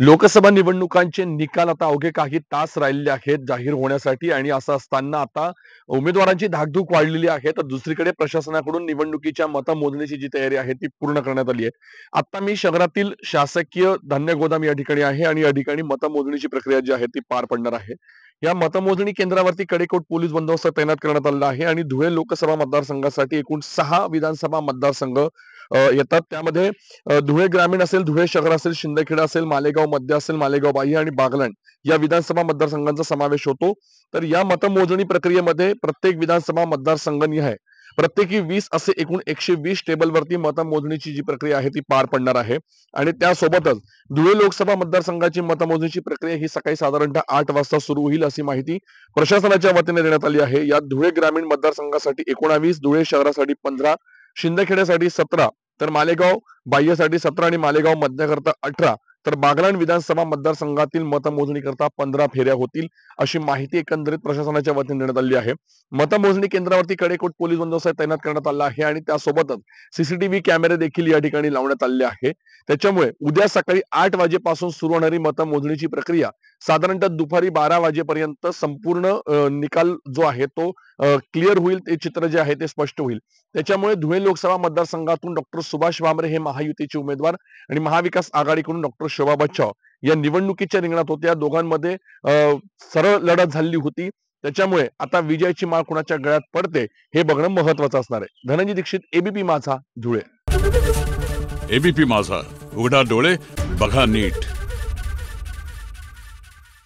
लोकसभा निवडणुकांचे निकाल आता अवघे काही तास राहिलेले आहेत जाहीर होण्यासाठी आणि असं असताना आता उमेदवारांची धाकधूक वाढलेली आहे. तर दुसरीकडे प्रशासनाकडून निवडणुकीच्या मतमोजणीची जी तयारी आहे ती पूर्ण करण्यात आली आहे. आता मी शहरातील शासकीय धान्य गोदाम या ठिकाणी आहे आणि या ठिकाणी मतमोजणीची प्रक्रिया जी आहे ती पार पडणार आहे. या मतमोजणी केंद्रावरती कडेकोट पोलीस बंदोबस्त तैनात करण्यात आलेला आहे आणि धुळे लोकसभा मतदारसंघासाठी एकूण 6 विधानसभा मतदारसंघ येतात. त्यामध्ये धुळे ग्रामीण असेल, धुळे शहर असेल, शिंदखेडा असेल, मालेगाव मध्य असेल, मालेगाव बाह्य आणि बागलाण या विधानसभा मतदारसंघांचा समावेश होतो. तर या मतमोजणी प्रक्रियेमध्ये प्रत्येक विधानसभा मतदारसंघनिहाय प्रत्येकी 20 असे एकूण 120 टेबलवरती मतमोजणीची जी प्रक्रिया आहे ती पार पडणार आहे. आणि त्यासोबतच धुळे लोकसभा मतदारसंघाची मतमोजणीची प्रक्रिया ही सकाळी साधारणतः 8 वाजता सुरू होईल अशी माहिती प्रशासनाच्या वतीने देण्यात आली आहे. यात धुळे ग्रामीण मतदारसंघासाठी 19, धुळे शहरासाठी 15, शिंदखेड्यासाठी 17, तर मालेगाव बाह्यसाठी 17 आणि मालेगाव मध्याकरता 18, तर बागलाण विधानसभा मतदारसंघातील मतमोजणी करता 15 फेऱ्या होतील अशी माहिती एकंदरीत प्रशासनाच्या वतीने देण्यात आली आहे. मतमोजणी केंद्रावरती कडेकोट पोलीस बंदोबस्त तैनात करण्यात आला आहे आणि त्यासोबतच सीसीटीव्ही कॅमेरे देखील या ठिकाणी लावण्यात आलेले आहे. त्याच्यामुळे उद्या सकाळी 8 वाजेपासून सुरू होणारी मतमोजणीची प्रक्रिया साधारणतः दुपारी 12 वाजेपर्यंत संपूर्ण निकाल जो आहे तो क्लिअर होईल. ते चित्र जे आहे ते स्पष्ट होईल. त्याच्यामुळे धुळे लोकसभा मतदारसंघातून डॉक्टर सुभाष भामरे हे महायुतीचे उमेदवार आणि महाविकास आघाडीकडून डॉक्टर शोभा बच्छाव या निवडणुकीच्या रिंगणात होत्या. दोघांमध्ये सरळ लढत झाली होती. त्याच्यामुळे आता विजयाची माळ कुणाच्या गळ्यात पडते हे बघणं महत्वाचं असणार आहे. धनंजय दीक्षित, एबीपी माझा, धुळे. एबीपी माझा, उघडा डोळे बघा नीट.